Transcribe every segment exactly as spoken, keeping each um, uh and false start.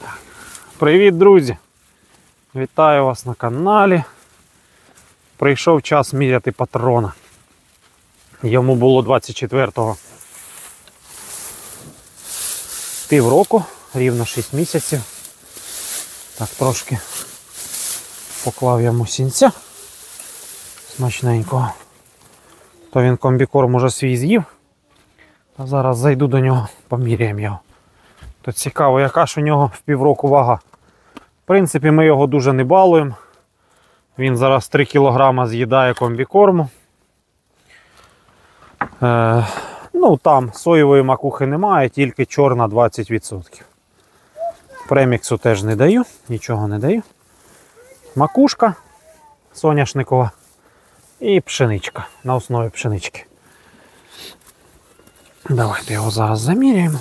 Привіт, друзі! Вітаю вас на каналі. Прийшов час міряти патрона. Йому було двадцять четвертого півроку, рівно шість місяців. Так, трошки поклав йому сінця смачненького. То він комбікорм уже свій з'їв. А зараз зайду до нього, поміряємо його. То цікаво, яка ж у нього в півроку вага. В принципі, ми його дуже не балуємо. Він зараз три кілограми з'їдає комбікорму. Е, ну там соєвої макухи немає, тільки чорна двадцять відсотків. Преміксу теж не даю, нічого не даю. Макушка соняшникова і пшеничка на основі пшенички. Давайте його зараз заміряємо.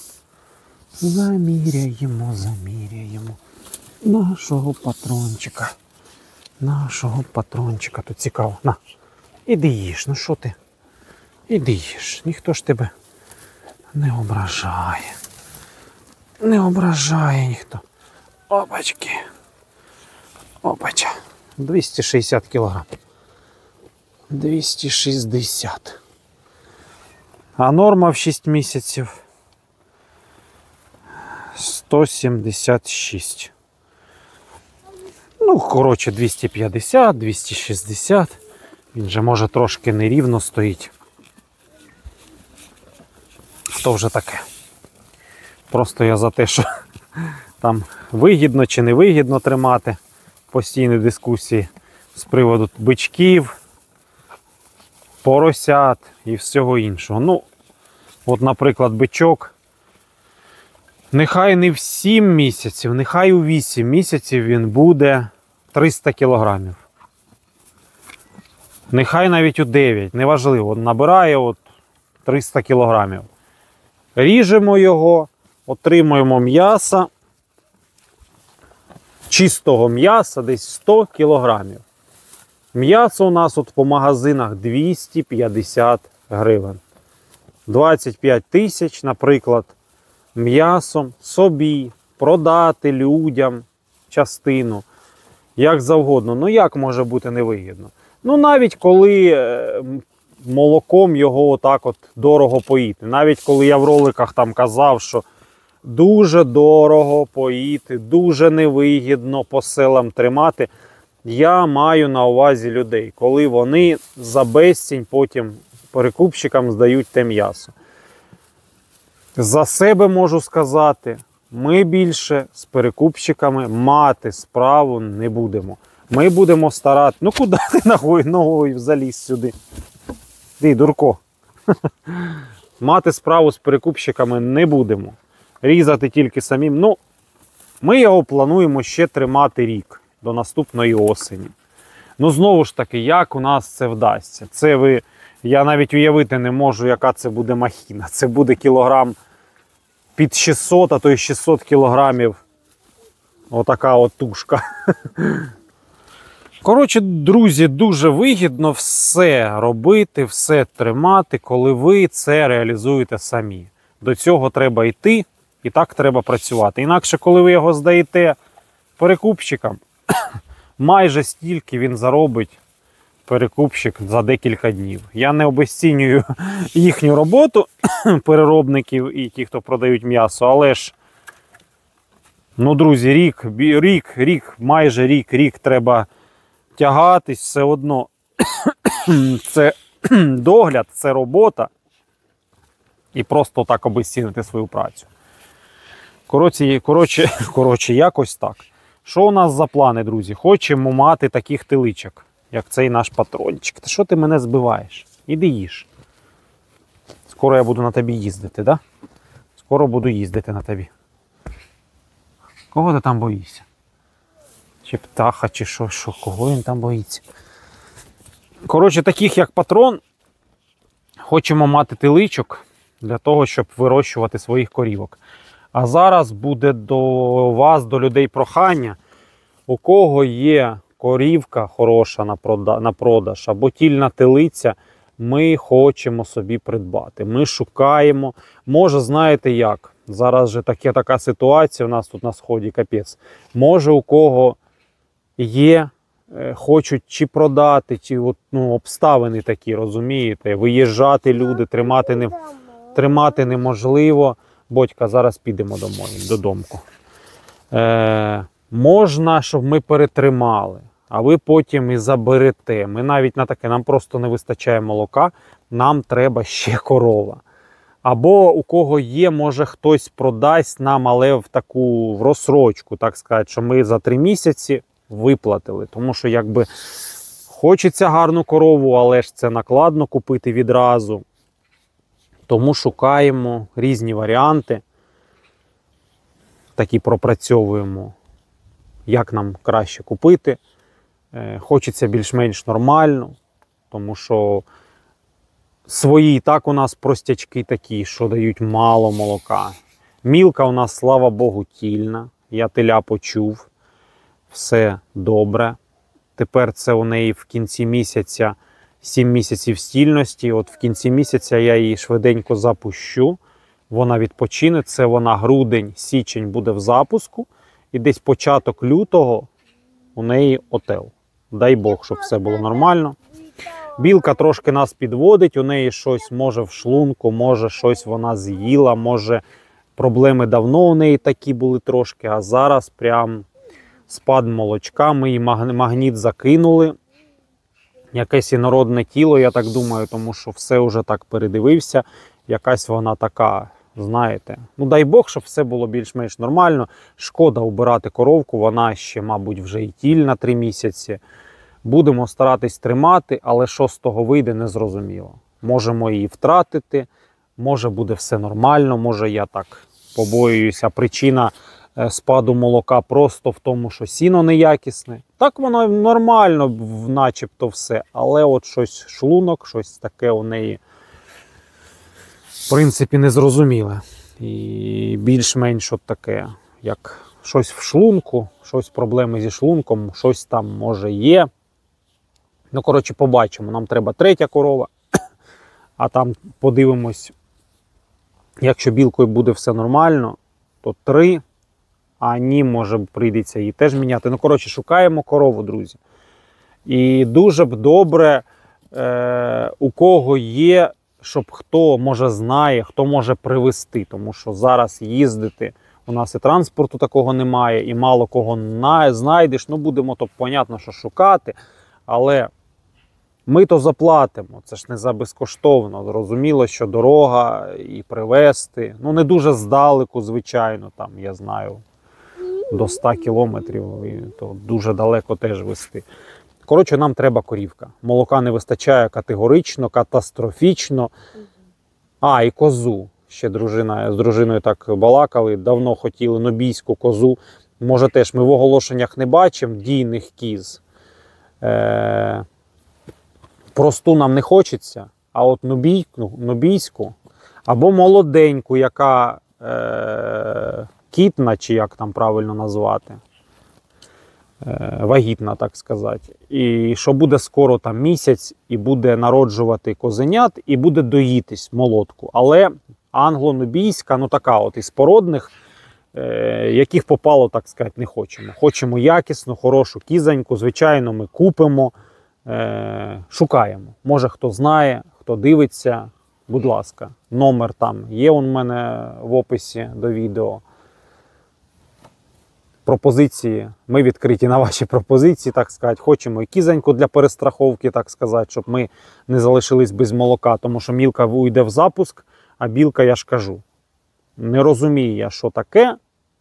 Заміряємо, заміряємо нашого патрончика. Нашого патрончика. Тут цікаво. На, іди їж, ну що ти? Іди їж. Ніхто ж тебе не ображає. Не ображає ніхто. Опачки. Опача. двісті шістдесят кілограм. двісті шістдесят. А норма в шість місяців сто сімдесят шість. Ну, коротше, двісті п'ятдесят, двісті шістдесят. Він же може трошки нерівно стоїть. То вже таке. Просто я за те, що там вигідно чи не вигідно тримати. Постійні дискусії з приводу бичків, поросят і всього іншого. Ну, от, наприклад, бичок. Нехай не в сім місяців, нехай у вісім місяців він буде триста кілограмів. Нехай навіть у дев'ять, неважливо, набирає от триста кілограмів. Ріжемо його, отримуємо м'яса, чистого м'яса десь сто кілограмів. М'ясо у нас от по магазинах двісті п'ятдесят гривень. двадцять п'ять тисяч, наприклад, м'ясом собі продати людям частину, як завгодно. Ну як може бути невигідно? Ну навіть коли молоком його отак от дорого поїти. Навіть коли я в роликах там казав, що дуже дорого поїти, дуже невигідно по селам тримати. Я маю на увазі людей, коли вони за безцінь потім перекупщикам здають те м'ясо. За себе можу сказати, ми більше з перекупщиками мати справу не будемо. Ми будемо старати... Ну куди ти ногою, ногою заліз сюди? Ти, дурко. Мати справу з перекупщиками не будемо. Різати тільки самим. Ну, ми його плануємо ще тримати рік, до наступної осені. Ну, знову ж таки, як у нас це вдасться? Це ви... Я навіть уявити не можу, яка це буде махіна. Це буде кілограм під шістсот, а то й шістсот кілограмів. Отака от тушка. Коротше, друзі, дуже вигідно все робити, все тримати, коли ви це реалізуєте самі. До цього треба йти і так треба працювати. Інакше, коли ви його здаєте перекупщикам, майже стільки він заробить перекупщик за декілька днів. Я не обесцінюю їхню роботу, переробників і ті, хто продають м'ясо, але ж, ну, друзі, рік, рік, рік, майже рік, рік треба тягатись, все одно. Це догляд, це робота. І просто так обесцінити свою працю. Коротше, коротше, коротше, якось так. Що у нас за плани, друзі? Хочемо мати таких тиличок, як цей наш патрончик. Та що ти мене збиваєш? Іди їж. Скоро я буду на тобі їздити, да? Скоро буду їздити на тобі. Кого ти там боїшся? Чи птаха, чи що, що? Кого він там боїться? Коротше, таких як патрон, хочемо мати тиличок для того, щоб вирощувати своїх корівок. А зараз буде до вас, до людей прохання, у кого є корівка хороша на продаж або тільна телиця, ми хочемо собі придбати. Ми шукаємо, може, знаєте як, Зараз же таке, така ситуація у нас тут на сході, капець. Може у кого є, е, хочуть чи продати, чи от, ну, обставини такі, розумієте, виїжджати люди, тримати, не, тримати неможливо. Бодька, зараз підемо домой, додому. Е, можна, щоб ми перетримали, а ви потім і заберете. Ми навіть на таке, нам просто не вистачає молока, нам треба ще корова. Або у кого є, може хтось продасть нам, але в таку в розсрочку, так сказати, що ми за три місяці виплатили. Тому що якби хочеться гарну корову, але ж це накладно купити відразу. Тому шукаємо різні варіанти, такі пропрацьовуємо, як нам краще купити. Хочеться більш-менш нормально, тому що свої так у нас простячки такі, що дають мало молока. Мілка у нас, слава Богу, тільна. Я теля почув. Все добре. Тепер це у неї в кінці місяця сім місяців стільності. От в кінці місяця я її швиденько запущу. Вона відпочине. Це вона грудень, січень буде в запуску. І десь початок лютого у неї отел. Дай Бог, щоб все було нормально. Білка трошки нас підводить, у неї щось може в шлунку, може щось вона з'їла, може проблеми давно у неї такі були трошки, а зараз прям спад молочка, ми їй магніт закинули. Якесь інородне тіло, я так думаю, тому що все вже так передивився. Якась вона така, знаєте, ну дай Бог, щоб все було більш-менш нормально. Шкода убирати коровку, вона ще, мабуть, вже і тільна три місяці. Будемо старатись тримати, але що з того вийде, не зрозуміло. Можемо її втратити, може буде все нормально, може я так побоююся. Причина спаду молока просто в тому, що сіно неякісне. Так воно нормально, начебто все, але от щось шлунок, щось таке у неї, в принципі, незрозуміле. І більш-менш от таке, як щось в шлунку, щось проблеми зі шлунком, щось там може є. Ну, коротше, побачимо. Нам треба третя корова, а там подивимось, якщо білкою буде все нормально, то три, а ні, може прийдеться її теж міняти. Ну, коротше, шукаємо корову, друзі. І дуже б добре, е, у кого є, щоб хто, може, знає, хто може привезти, тому що зараз їздити, у нас і транспорту такого немає, і мало кого знайдеш, ну, будемо, то, понятно, що шукати, але ми то заплатимо, це ж не за безкоштовно. Зрозуміло, що дорога і привезти, ну не дуже здалеку, звичайно, там, я знаю, до ста кілометрів, і то дуже далеко теж везти. Коротше, нам треба корівка. Молока не вистачає категорично, катастрофічно. А, і козу. Ще дружина, з дружиною так балакали, давно хотіли нобійську козу. Може теж ми в оголошеннях не бачимо дійних кіз. Е Просту нам не хочеться, а от нубійку, нубійську, або молоденьку, яка е, кітна, чи як там правильно назвати, е, вагітна, так сказати. І що буде скоро там місяць, і буде народжувати козенят, і буде доїтись молодку. Але англо-нубійська, ну така от із породних, е, яких попало, так сказати, не хочемо. Хочемо якісну, хорошу кізоньку, звичайно, ми купимо. Е, шукаємо. Може хто знає, хто дивиться, будь ласка, номер там є у мене в описі до відео. Пропозиції, ми відкриті на ваші пропозиції, так сказати. Хочемо і кізоньку для перестраховки, так сказати, щоб ми не залишились без молока, тому що мілка уйде в запуск, а білка, я ж кажу, не розумію я, що таке,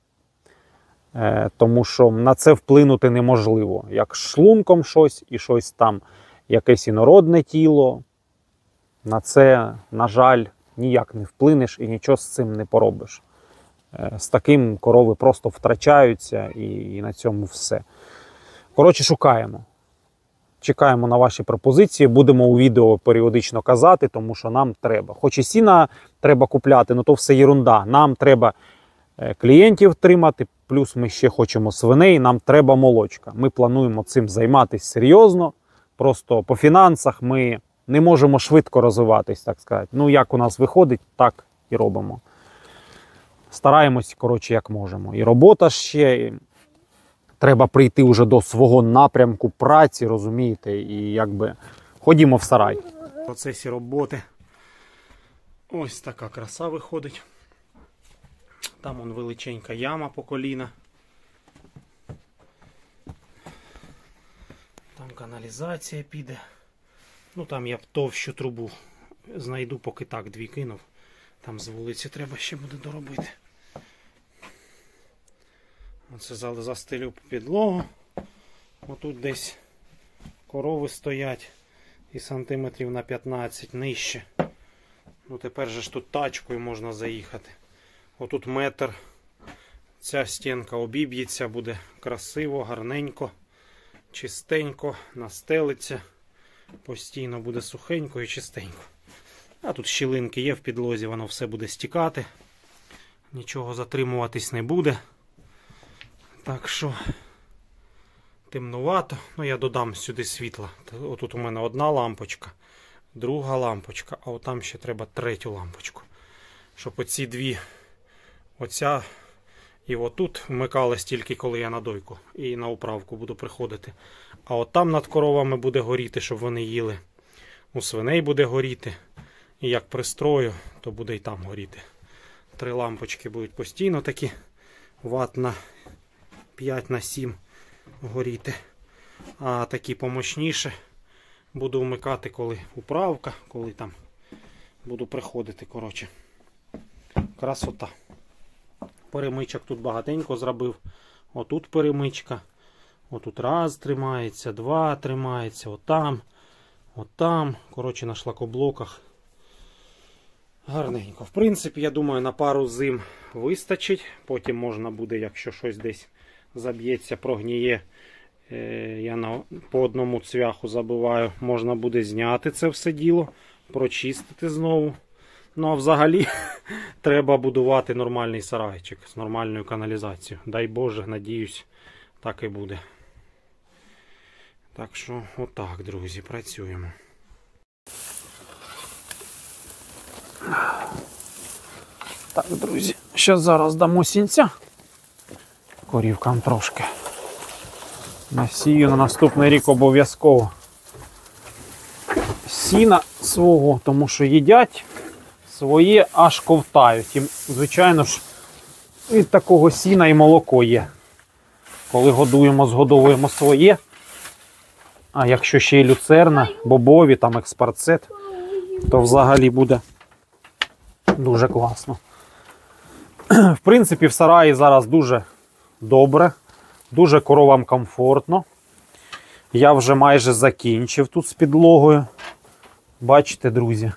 тому що на це вплинути неможливо. Як шлунком щось і щось там, якесь інородне тіло, на це, на жаль, ніяк не вплинеш і нічого з цим не поробиш. З таким корови просто втрачаються і, і на цьому все. Коротше, шукаємо. Чекаємо на ваші пропозиції, будемо у відео періодично казати, тому що нам треба. Хоч і сіна треба купляти, але то все єрунда. Нам треба клієнтів тримати, плюс ми ще хочемо свиней, нам треба молочка. Ми плануємо цим займатися серйозно, просто по фінансах ми не можемо швидко розвиватись, так сказати. Ну, як у нас виходить, так і робимо. Стараємось, коротше, як можемо. І робота ще, і треба прийти вже до свого напрямку праці, розумієте, і якби ходімо в сарай. В процесі роботи ось така краса виходить. Там вон величенька яма по коліна. Там каналізація піде. Ну там я б товщу трубу знайду, поки так дві кинув. Там з вулиці треба ще буде доробити. Оце застелю підлогу. Отут десь корови стоять і сантиметрів на п'ятнадцять нижче. Ну тепер же ж тут тачкою можна заїхати. Отут метр. Ця стінка обіб'ється, буде красиво, гарненько, чистенько, настелиться. Постійно буде сухенько і чистенько. А тут щілинки є в підлозі, воно все буде стікати. Нічого затримуватись не буде. Так що темнувато. Ну я додам сюди світла. Отут у мене одна лампочка, друга лампочка, а отам ще треба третю лампочку. Щоб оці дві, оця і отут вмикалась тільки коли я на дойку і на управку буду приходити. А от там над коровами буде горіти, щоб вони їли. У свиней буде горіти. І як пристрою, то буде і там горіти. Три лампочки будуть постійно такі, ват на п'ять на сім горіти. А такі помощніше буду вмикати, коли управка, коли там буду приходити, коротше. Красота. Перемичок тут багатенько зробив. Отут перемичка. Отут раз тримається, два тримається, отам, отам. Коротше, на шлакоблоках. Гарненько. В принципі, я думаю, на пару зим вистачить. Потім можна буде, якщо щось десь заб'ється, прогніє. Я на, по одному цвяху забиваю. Можна буде зняти це все діло, прочистити знову. Ну, а взагалі, треба будувати нормальний сарайчик з нормальною каналізацією. Дай Боже, надіюсь, так і буде. Так що, отак, друзі, працюємо. Так, друзі, ще зараз дамо сінця. Корівкам трошки. Насію на наступний рік обов'язково сіна свого, тому що їдять своє, аж ковтають. І, звичайно ж, від такого сіна і молоко є. Коли годуємо, згодовуємо своє. А якщо ще й люцерна, бобові, там експарцет, то взагалі буде дуже класно. В принципі, в сараї зараз дуже добре, дуже коровам комфортно. Я вже майже закінчив тут з підлогою. Бачите, друзі,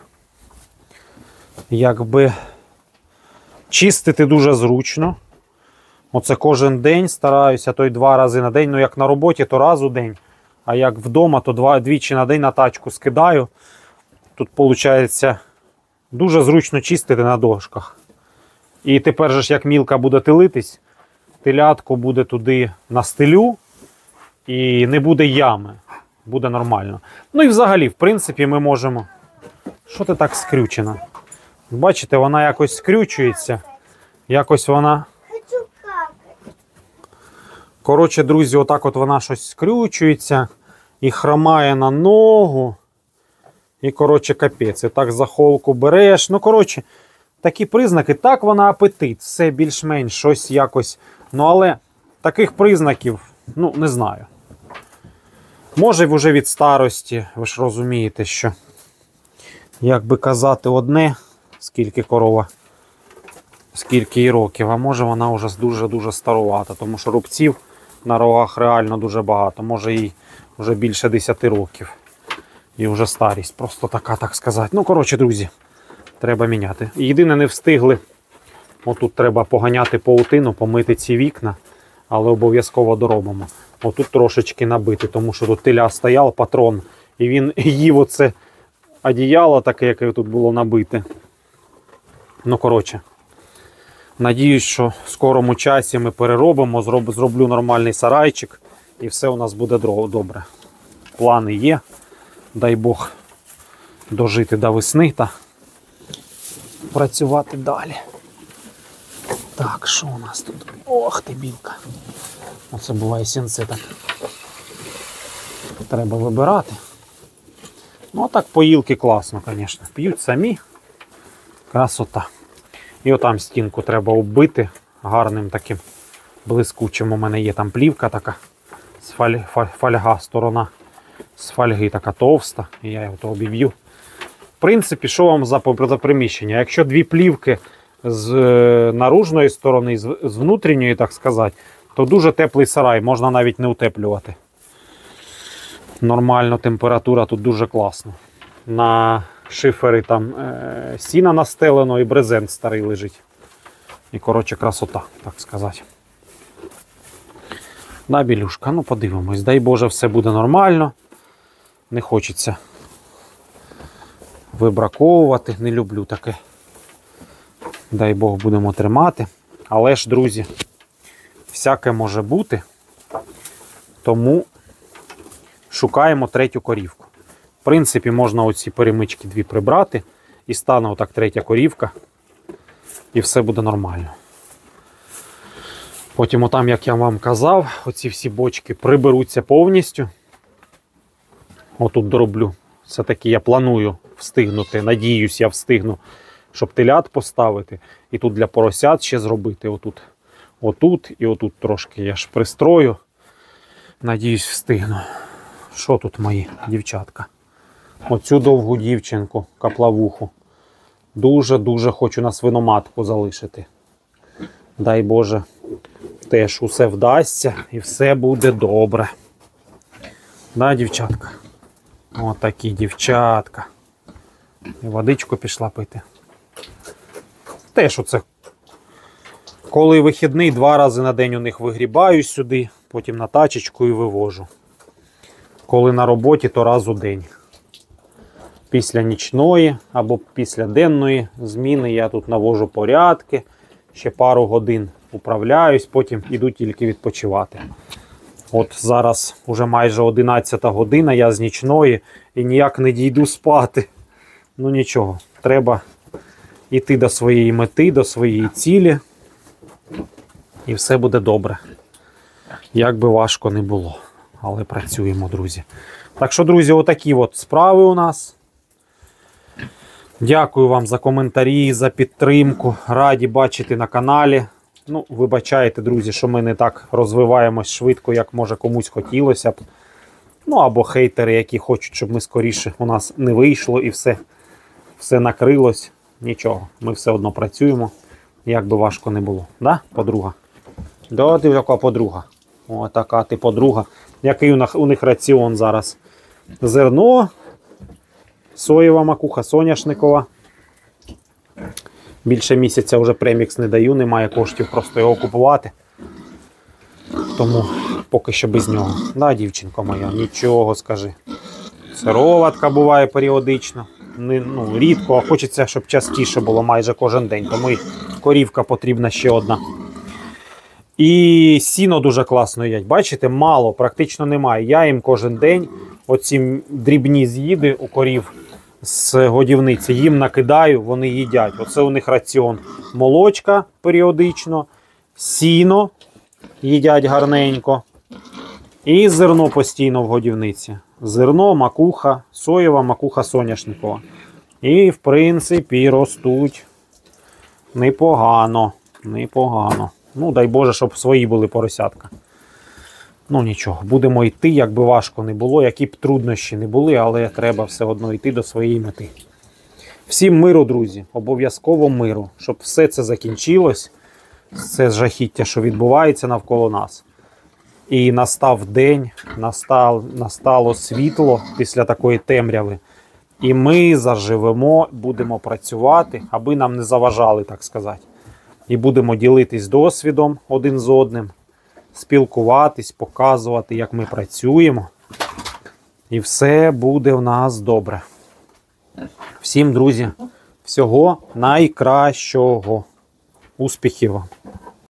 якби чистити дуже зручно. Оце кожен день стараюся, то й два рази на день. Ну, як на роботі, то раз у день. А як вдома, то два, двічі на день на тачку скидаю. Тут, виходить, дуже зручно чистити на дошках. І тепер же ж, як мілка буде тилитись, телятку буде туди на стелю і не буде ями. Буде нормально. Ну і взагалі, в принципі, ми можемо... Що ти так скрючена? Бачите, вона якось скрючується. Якось вона... Коротше, друзі, отак от вона щось скрючується і хромає на ногу. І, коротше, капець. І так за холку береш. Ну, коротше, такі признаки. Так, вона апетит. Все більш-менш щось якось. Ну, але таких признаків, ну, не знаю. Може, вже від старості. Ви ж розумієте, що, як би казати, одне, скільки корова, скільки їй років. А може, вона вже дуже-дуже старувата. Тому що рубців на рогах реально дуже багато. Може, їй вже більше десяти років. І вже старість. Просто така, так сказати. Ну, коротше, друзі, треба міняти. Єдине, не встигли. Отут треба поганяти паутину, помити ці вікна. Але обов'язково доробимо. Отут трошечки набити, тому що тут теля стояв, патрон. І він їв оце одіяло таке, яке тут було набите. Ну, коротше. Надіюсь, що в скорому часі ми переробимо, зроб, зроблю нормальний сарайчик. І все у нас буде добре. Плани є. Дай Бог дожити до весни та працювати далі. Так, що у нас тут? Ох ти, білка. Оце буває сінце так. Треба вибирати. Ну, а так поїлки класно, звісно. П'ють самі. Красота. І отам стінку треба оббити гарним таким блискучим. У мене є там плівка така. З фаль... фольга, сторона з фольги така товста. І я його то обіб'ю. В принципі, що вам за приміщення? Якщо дві плівки з наружної сторони, з внутрішньої, так сказати, то дуже теплий сарай, можна навіть не утеплювати. Нормально температура тут дуже класна. На шифері там е, сіна настелено і брезент старий лежить. І, коротше, красота, так сказати. Да, Білюшка, ну подивимось. Дай Боже, все буде нормально. Не хочеться вибраковувати, не люблю таке. Дай Бог, будемо тримати. Але ж, друзі, всяке може бути. Тому шукаємо третю корівку. В принципі, можна оці перемички дві прибрати. І стане отак третя корівка. І все буде нормально. Потім отам, як я вам казав, оці всі бочки приберуться повністю. Отут дороблю. Все-таки я планую встигнути, надіюсь, я встигну, щоб телят поставити. І тут для поросят ще зробити. Отут, отут і отут трошки я ж пристрою. Надіюсь, встигну. Що тут мої дівчатка? Оцю довгу дівчинку, каплавуху. Дуже-дуже хочу на свиноматку залишити. Дай Боже, теж усе вдасться і все буде добре. Да, дівчатка? Отакі дівчатка. І водичку пішла пити. Теж оце. Коли вихідний, два рази на день у них вигрібаю сюди, потім на тачечку і вивожу. Коли на роботі, то раз у день. Після нічної або після денної зміни я тут навожу порядки, ще пару годин управляюсь, потім іду тільки відпочивати. От зараз уже майже одинадцята година, я з нічної і ніяк не дійду спати. Ну нічого, треба йти до своєї мети, до своєї цілі. І все буде добре. Як би важко не було. Але працюємо, друзі. Так що, друзі, отакі от справи у нас. Дякую вам за коментарі, за підтримку. Раді бачити на каналі. Ну, вибачайте, друзі, що ми не так розвиваємось швидко, як може комусь хотілося б. Ну, або хейтери, які хочуть, щоб ми скоріше у нас не вийшло і все, все накрилось. Нічого, ми все одно працюємо, як би важко не було. Да, подруга? Да, ти така подруга. О, така ти подруга. Який у них раціон зараз? Зерно, соєва макуха, соняшникова. Більше місяця вже премікс не даю, немає коштів просто його купувати. Тому поки що без нього. Да, дівчинко моя, нічого скажи. Сироватка буває періодично. Не, ну, рідко, а хочеться, щоб частіше було майже кожен день. Тому і корівка потрібна ще одна. І сіно дуже класно їдять. Бачите, мало, практично немає. Я їм кожен день оці дрібні з'їди у корів з годівниці їм накидаю, вони їдять. Оце у них раціон. Молочка періодично, сіно їдять гарненько. І зерно постійно в годівниці. Зерно, макуха, соєва, макуха соняшникова. І, в принципі, ростуть непогано. Непогано. Ну, дай Боже, щоб свої були поросятка. Ну, нічого, будемо йти, як би важко не було, які б труднощі не були, але треба все одно йти до своєї мети. Всім миру, друзі, обов'язково миру, щоб все це закінчилось, це жахіття, що відбувається навколо нас. І настав день, настав, настало світло після такої темряви. І ми заживемо, будемо працювати, аби нам не заважали, так сказати. І будемо ділитись досвідом один з одним, спілкуватись, показувати, як ми працюємо. І все буде в нас добре. Всім, друзі, всього найкращого. Успіхів вам!